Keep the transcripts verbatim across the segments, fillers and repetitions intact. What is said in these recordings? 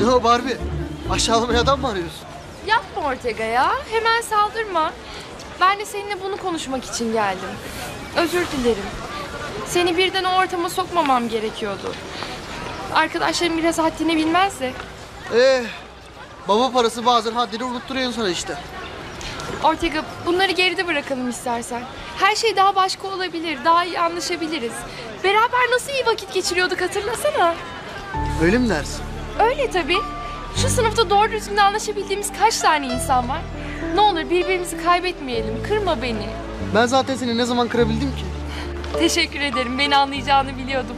Ne o Barbie? Aşağılamaya adam mı arıyorsun? Yapma Ortega ya. Hemen saldırma. Ben de seninle bunu konuşmak için geldim. Özür dilerim. Seni birden o ortama sokmamam gerekiyordu. Arkadaşlarım biraz haddini bilmez de. Ee, baba parası bazen haddini unutturuyor insana işte. Ortega, bunları geride bırakalım istersen. Her şey daha başka olabilir, daha iyi anlaşabiliriz. Beraber nasıl iyi vakit geçiriyorduk hatırlasana. Öyle mi dersin? Öyle tabii. Şu sınıfta doğru düzgün anlaşabildiğimiz kaç tane insan var? Ne olur birbirimizi kaybetmeyelim, kırma beni. Ben zaten seni ne zaman kırabildim ki? Teşekkür ederim, beni anlayacağını biliyordum.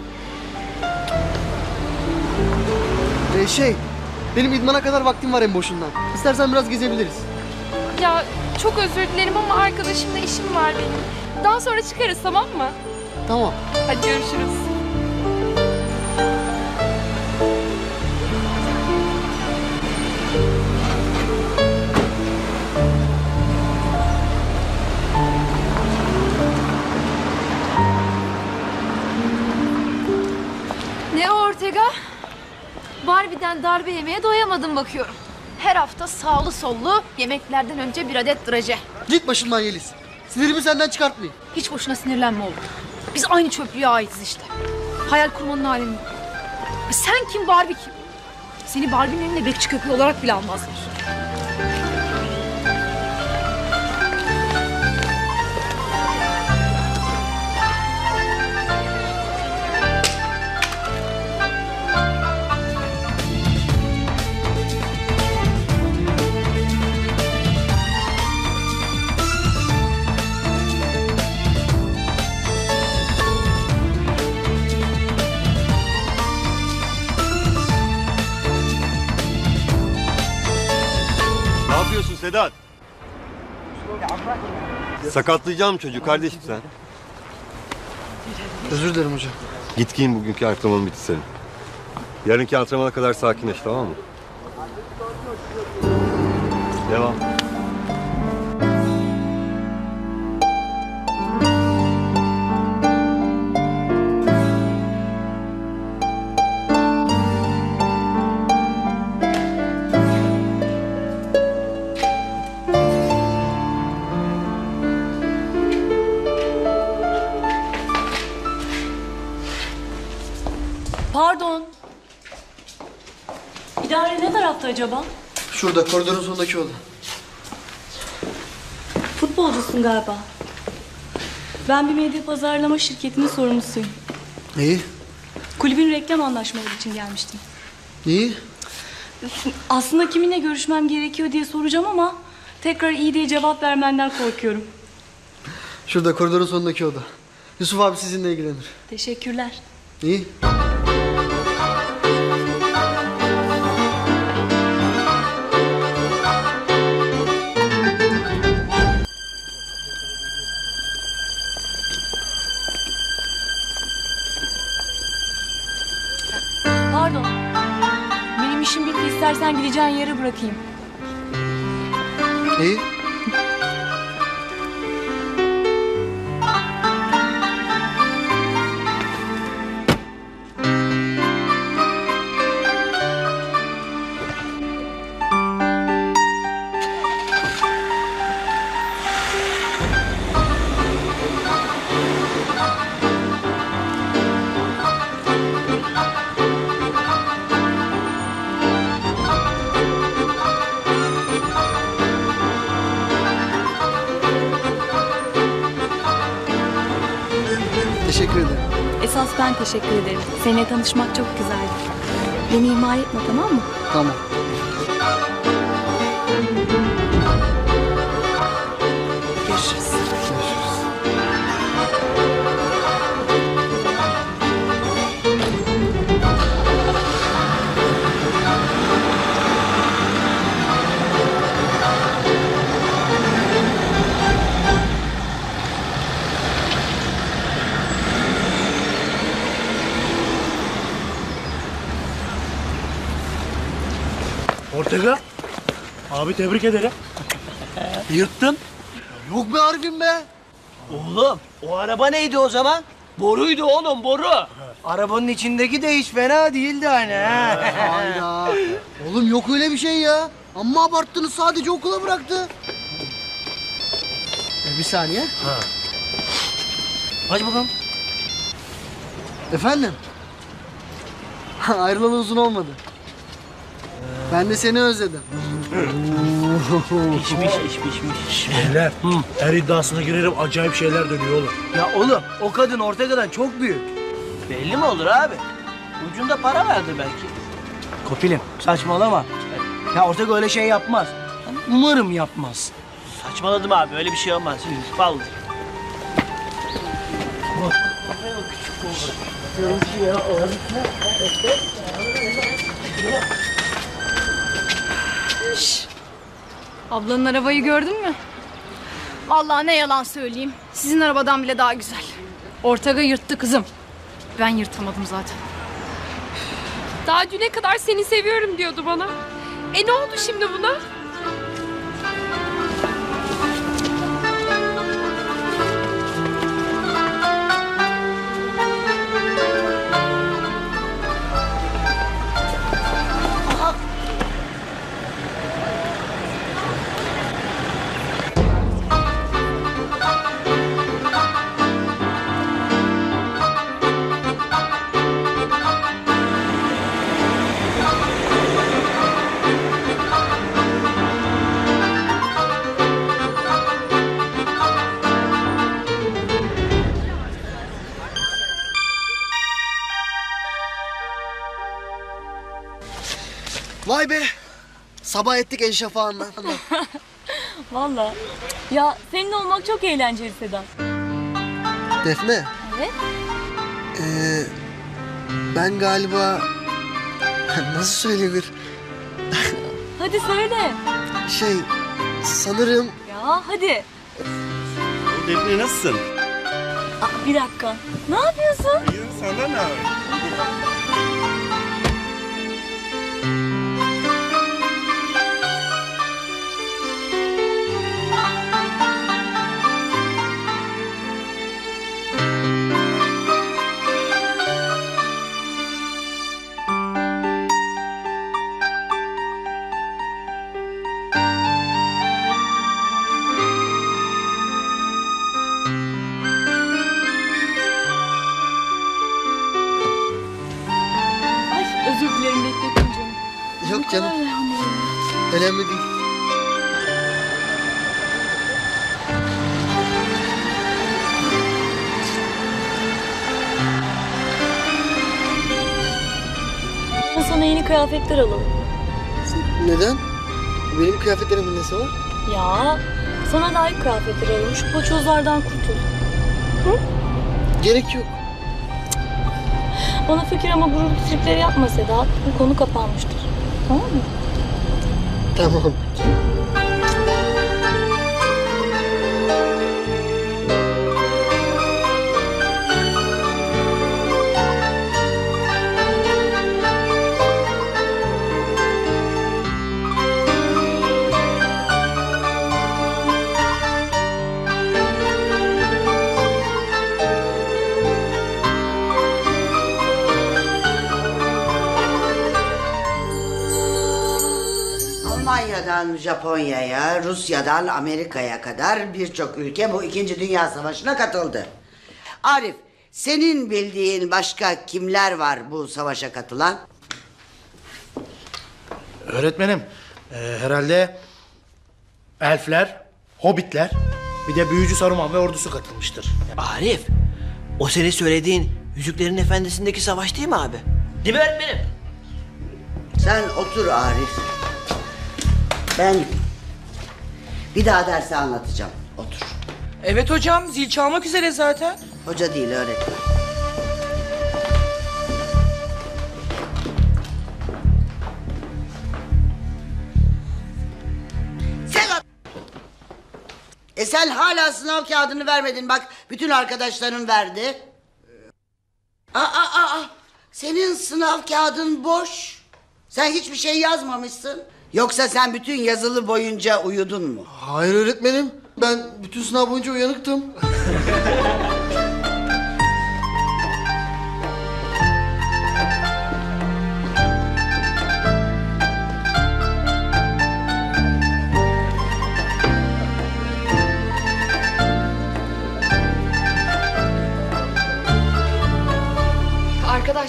Ee, şey, benim idmana kadar vaktim var en boşundan. İstersen biraz gezebiliriz. Ya çok özür dilerim ama arkadaşımla işim var benim. Daha sonra çıkarız, tamam mı? Tamam. Hadi görüşürüz. Ne o Ortega? Barbie'den darbe yemeye doyamadım bakıyorum. Her hafta sağlı sollu yemeklerden önce bir adet draje. Git başımdan Yeliz. Sinirimi senden çıkartmayayım. Hiç boşuna sinirlenme oğlum. Biz aynı çöplüğe aitiz işte. Hayal kurmanın alemi yok. Sen kim, Barbie kim? Seni Barbie'nin elinde bekçi köpeği olarak bile almazlar. Ne yapıyorsun Sedat? Sakatlayacağım çocuğu kardeşim sen. Özür dilerim hocam. Git giyin, bugünkü antrenmanın bitti senin. Yarınki antrenmana kadar sakinleş, tamam mı? Devam. Pardon. İdare ne tarafta acaba? Şurada, koridorun sonundaki oda. Futbolcusun galiba. Ben bir medya pazarlama şirketinin sorumlusuyum. İyi. Kulübün reklam anlaşmaları için gelmiştim. İyi. Aslında kiminle görüşmem gerekiyor diye soracağım ama tekrar iyi diye cevap vermenden korkuyorum. Şurada, koridorun sonundaki oda. Yusuf abi sizinle ilgilenir. Teşekkürler. İyi. Pardon. Benim işim bitti. İstersen gideceğin yere bırakayım. İyi. Teşekkür ederim. Esas ben teşekkür ederim. Seninle tanışmak çok güzeldi. Beni ihmal etme, tamam mı? Tamam. Görüşürüz. Görüşürüz. Ortega, abi tebrik ederim. Yırttın. Yok be Arif'im be. Oğlum o araba neydi o zaman? Boruydu oğlum, boru. Arabanın içindeki de hiç fena değildi hani. ha. Hayda. Oğlum yok öyle bir şey ya. Amma abarttınız, sadece okula bıraktı. E, bir saniye. Aç bakalım. Efendim? Ayrılalı uzun olmadı. Ben de seni özledim. İşmiş, işmiş, işmiş. Beyler, her iddiasına girerim, acayip şeyler dönüyor oğlum. Ya oğlum, o kadın Ortega'dan çok büyük. Belli mi olur abi? Ucunda para vardır belki. Kopilim, saçmalama. Ya Ortega öyle şey yapmaz. Umarım yapmaz. Saçmaladım abi, öyle bir şey olmaz. Vallahi. Ablanın arabayı gördün mü? Vallahi ne yalan söyleyeyim. Sizin arabadan bile daha güzel. Ortega yırttı kızım. Ben yırtamadım zaten. Daha düne kadar seni seviyorum diyordu bana. E ne oldu şimdi buna? Vay be. Sabah ettik el şafağından. Vallahi. Ya seninle olmak çok eğlenceli Sedat. Defne. Evet. Ee, ben galiba... Nasıl söylenir? Hadi söyle. Şey, sanırım... Ya hadi. Defne nasılsın? Aa, bir dakika. Ne yapıyorsun? İyiyim, senden ne haber? Ay özür dilerim beklettim canım. Yok canım, önemli değil. Sana yeni kıyafetler alalım. Neden? Benim kıyafetlerimin nesi var? Ya sana layık kıyafetler alalım. Şu poçozlardan kurtul. Gerek yok. Bana fikir ama gururlu tripleri yapma Sedat. Bu konu kapanmıştır. Tamam mı? Tamam. Almanya'dan Japonya'ya, Rusya'dan Amerika'ya kadar birçok ülke bu İkinci Dünya Savaşı'na katıldı. Arif, senin bildiğin başka kimler var bu savaşa katılan? Öğretmenim, e, herhalde elfler, hobbitler, bir de büyücü Saruman ve ordusu katılmıştır. Arif, o senin söylediğin Yüzüklerin Efendisi'ndeki savaş değil mi abi? Değil mi öğretmenim? Sen otur Arif. Ben bir daha dersi anlatacağım. Otur. Evet hocam, zil çalmak üzere zaten. Hoca değil, öğretmen. Sen... E sen hala sınav kağıdını vermedin. Bak, bütün arkadaşların verdi. Aa, aa, aa. Senin sınav kağıdın boş. Sen hiçbir şey yazmamışsın. Yoksa sen bütün yazılı boyunca uyudun mu? Hayır öğretmenim. Ben bütün sınav boyunca uyanıktım.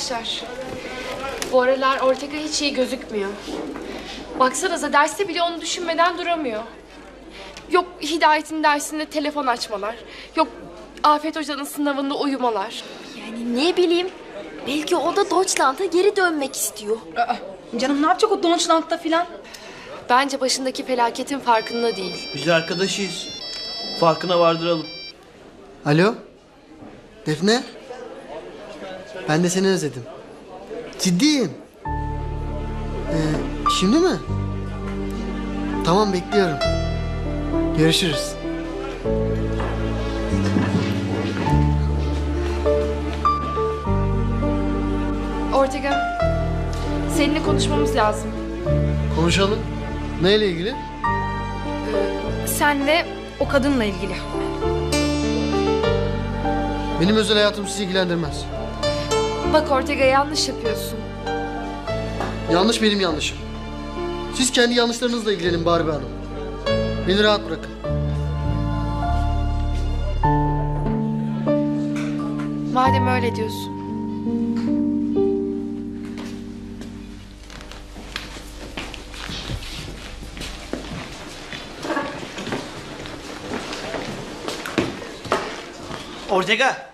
Arkadaşlar, bu aralar Ortega hiç iyi gözükmüyor. Baksanıza derste bile onu düşünmeden duramıyor. Yok Hidayet'in dersinde telefon açmalar. Yok Afet Hoca'nın sınavında uyumalar. Yani ne bileyim. Belki o da Deutschland'a geri dönmek istiyor. Aa, canım ne yapacak o Deutschland'da filan? Bence başındaki felaketin farkında değil. Biz arkadaşıyız. Farkına vardıralım. Alo? Defne? Ben de seni özledim. Ciddiyim. Ee, şimdi mi? Tamam, bekliyorum. Görüşürüz. Ortega, seninle konuşmamız lazım. Konuşalım. Neyle ilgili? Senle o kadınla ilgili. Benim özel hayatım sizi ilgilendirmez. Bak Ortega, yanlış yapıyorsun. Yanlış benim yanlışım. Siz kendi yanlışlarınızla ilgilenin Barbie Hanım. Beni rahat bırakın. Madem öyle diyorsun. Ortega,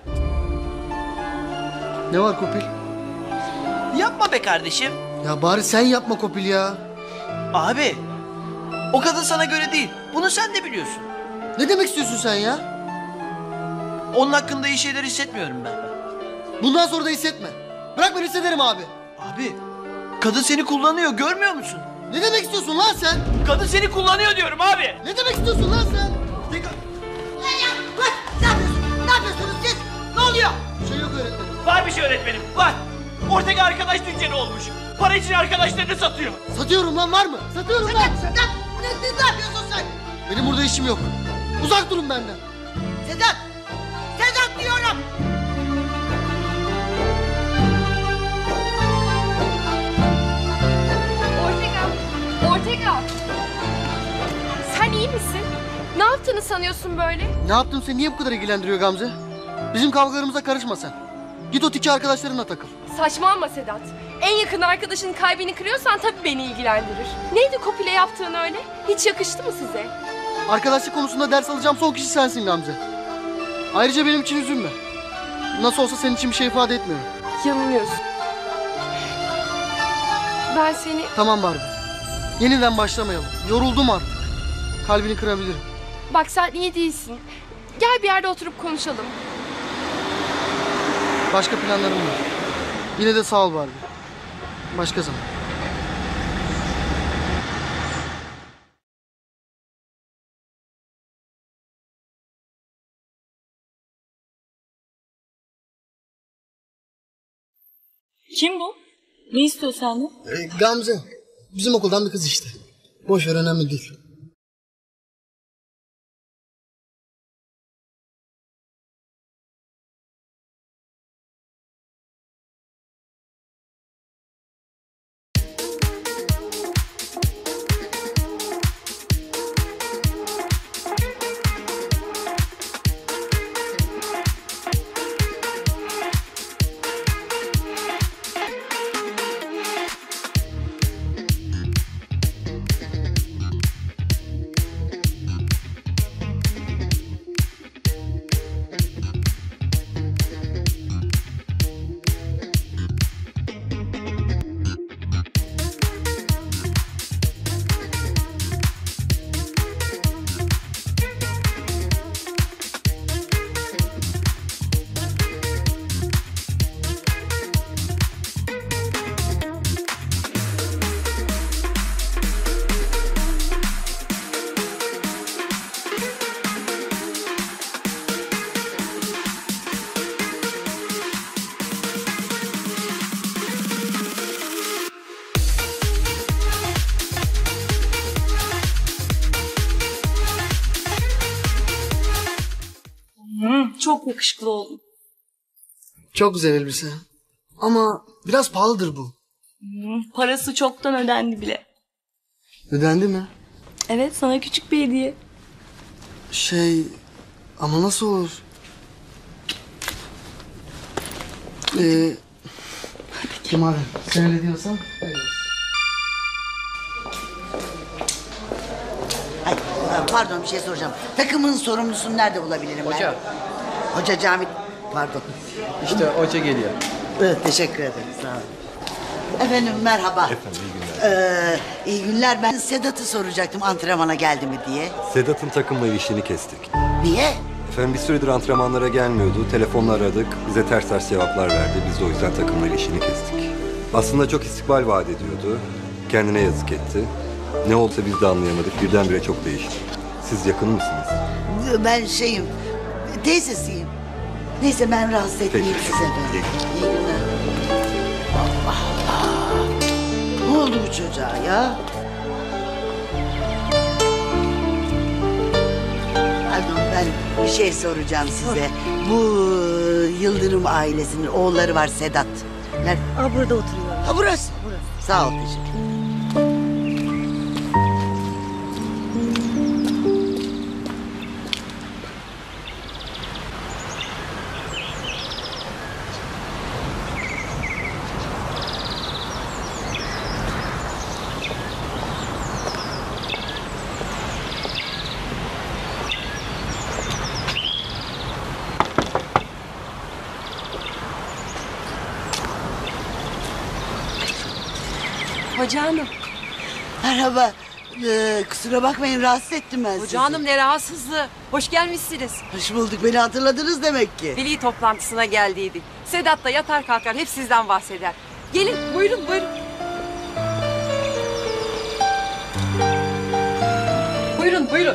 Ne var Kopil? yapma be kardeşim. Ya bari sen yapma Kopil ya. Abi, o kadın sana göre değil. Bunu sen de biliyorsun. Ne demek istiyorsun sen ya? Onun hakkında iyi şeyler hissetmiyorum ben. Bundan sonra da hissetme. Bırak ben hissederim abi. Abi, kadın seni kullanıyor, görmüyor musun? Ne demek istiyorsun lan sen? Kadın seni kullanıyor diyorum abi. Ne demek istiyorsun lan sen? Ortega, Bak, ne yapıyorsunuz? Ne yapıyorsunuz siz? Ne oluyor? Bir şey yok öğretmenim. var bir şey öğretmenim, var. Ortega arkadaş tüccarı olmuş. Para için arkadaşlarını satıyor. Satıyorum lan, var mı? Satıyorum lan. Sedat, Sedat! Ne, ne, ne yapıyorsun sen? Benim burada işim yok. Uzak durun benden. Sedat! Sedat diyorum! Ortega, Ortega. Sen iyi misin? Ne yaptığını sanıyorsun böyle? Ne yaptım seni niye bu kadar ilgilendiriyor Gamze? Bizim kavgalarımıza karışma sen. Git o tiki arkadaşlarınla takıl. Saçmalama Sedat. En yakın arkadaşının kalbini kırıyorsan tabii beni ilgilendirir. Neydi Kopil'e yaptığın öyle? Hiç yakıştı mı size? Arkadaşlık konusunda ders alacağım son kişi sensin Gamze. Ayrıca benim için üzülme. Nasıl olsa senin için bir şey ifade etmiyorum. Yanılıyorsun. Ben seni... Tamam Barbie. Yeniden başlamayalım. Yoruldum artık. Kalbini kırabilirim. Bak sen iyi değilsin. Gel bir yerde oturup konuşalım. Başka planlarım var. Yine de sağ ol Barbie. Başka zaman. Kim bu? Ne istiyor senden? Ee, Gamze. Bizim okuldan bir kız işte. Boş ver, önemli değil. Çok yakışıklı oldun. Çok güzel elbise. Ama biraz pahalıdır bu. Parası çoktan ödendi bile. Ödendi mi? Evet, sana küçük bir hediye. Şey... Ama nasıl olur? Ee, Peki madem sen öyle diyorsan öyle olsun. Ay, pardon bir şey soracağım. Takımın sorumlusunu nerede bulabilirim ben? Hoca. Hoca Cavit. Pardon. İşte hoca geliyor. Evet, teşekkür ederim. Sağ olun. Efendim merhaba. Efendim iyi günler. Ee, iyi günler. Ben Sedat'ı soracaktım antrenmana geldi mi diye. Sedat'ın takımla ilişkini kestik. Niye? Efendim bir süredir antrenmanlara gelmiyordu. Telefonla aradık. Bize ters ters cevaplar verdi. Biz de o yüzden takımla ilişkini kestik. Aslında çok istikbal vaat ediyordu. Kendine yazık etti. Ne olsa biz de anlayamadık. Birdenbire çok değişti. Siz yakın mısınız? Ben şeyim, teyzesiyim. Neyse ben rahatsız etmeyeyim Peki. size. Ben. İyi. İyi günler. Allah Allah. Ne oldu bu çocuğa ya? Pardon ben bir şey soracağım size. Bu Yıldırım ailesinin oğulları var Sedat. Nerede? Aa, burada oturuyor. Ha burası. Burası. Sağ ol teşekkür ederim. Hoca hanım. Merhaba. Ee, kusura bakmayın rahatsız ettim ben sizi. Hoca hanım ne rahatsızlığı. Hoş gelmişsiniz. Hoş bulduk. Beni hatırladınız demek ki. Veli toplantısına geldiydik. Sedat da yatar kalkar hep sizden bahseder. Gelin buyurun buyurun. Buyurun buyurun.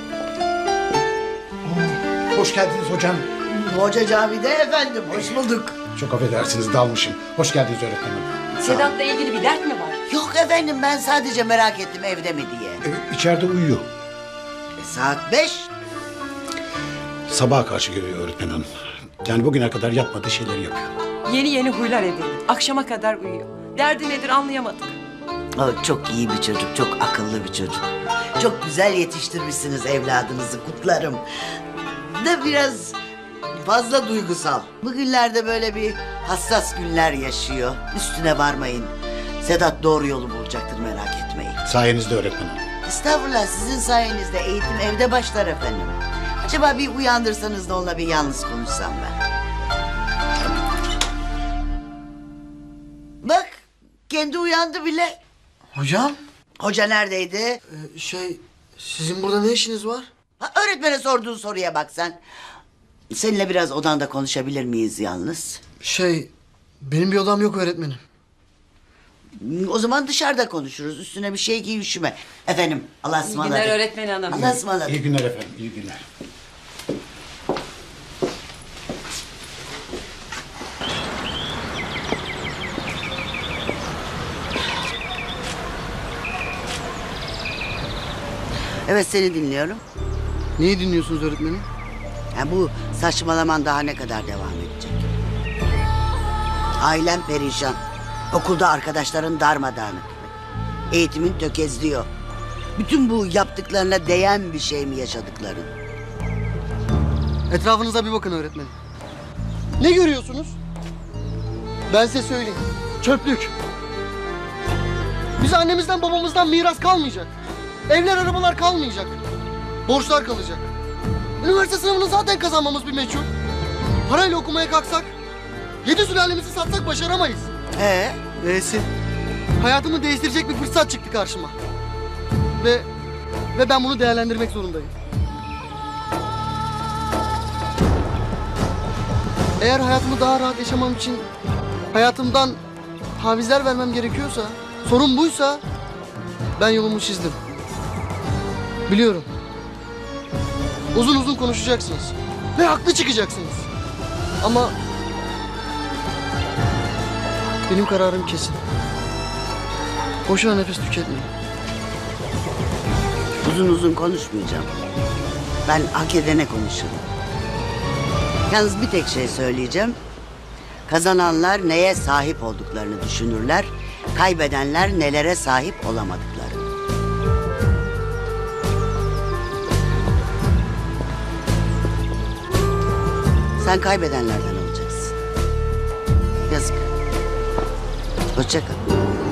Hoş geldiniz hocam. Hoca Cavide efendim. Hoş bulduk. Çok affedersiniz dalmışım. Hoş geldiniz öğretmenim. Sedat'la ilgili bir dert mi var? Yok efendim ben sadece merak ettim evde mi diye. Ee, içeride uyuyor. E, saat beş. Sabaha karşı geliyor öğretmen hanım. Yani bugüne kadar yapmadığı şeyleri yapıyor. Yeni yeni huylar edindi. Akşama kadar uyuyor. Derdi nedir anlayamadık. O çok iyi bir çocuk. Çok akıllı bir çocuk. Çok güzel yetiştirmişsiniz evladınızı. Kutlarım. Da biraz fazla duygusal. Bugünlerde böyle bir hassas günler yaşıyor. Üstüne varmayın. Sedat doğru yolu bulacaktır merak etmeyin. Sayenizde öğretmenim. Estağfurullah sizin sayenizde eğitim evde başlar efendim. Acaba bir uyandırsanız da onunla bir yalnız konuşsam ben. Bak kendi uyandı bile. Hocam? Hoca neredeydi? Ee, şey sizin burada ne işiniz var? Ha, öğretmene sorduğun soruya bak sen. Seninle biraz odanda konuşabilir miyiz yalnız? Şey benim bir odam yok öğretmenim. O zaman dışarıda konuşuruz. Üstüne bir şey giy üşüme. Efendim Allah'a İyi ısmarladık. günler öğretmen hanım. Allah'a ısmarladık. İyi günler efendim, iyi günler. Evet seni dinliyorum. Neyi dinliyorsunuz öğretmenim? Yani bu saçmalaman daha ne kadar devam edecek? Ailen perişan. Okulda arkadaşların darmadağınık. Eğitimin tökezliyor. Bütün bu yaptıklarına değen bir şey mi yaşadıkların? Etrafınıza bir bakın öğretmenim. Ne görüyorsunuz? Ben size söyleyeyim. Çöplük. Bize annemizden babamızdan miras kalmayacak. Evler arabalar kalmayacak. Borçlar kalacak. Üniversite sınavını zaten kazanmamız bir meçhul. Parayla okumaya kalksak, yedi sülalemizi satsak başaramayız. Ee? Neyse. Hayatımı değiştirecek bir fırsat çıktı karşıma. Ve ve ben bunu değerlendirmek zorundayım. Eğer hayatımı daha rahat yaşamam için hayatımdan tavizler vermem gerekiyorsa, sorun buysa ben yolumu çizdim. Biliyorum. Uzun uzun konuşacaksınız ve haklı çıkacaksınız. Ama benim kararım kesin. Boşuna nefes tüketmeyin. Uzun uzun konuşmayacağım. Ben hak edene konuşurum. Yalnız bir tek şey söyleyeceğim. Kazananlar neye sahip olduklarını düşünürler. Kaybedenler nelere sahip olamadıklarını. Sen kaybedenlerden olacaksın. Yazık. Hoşça kal.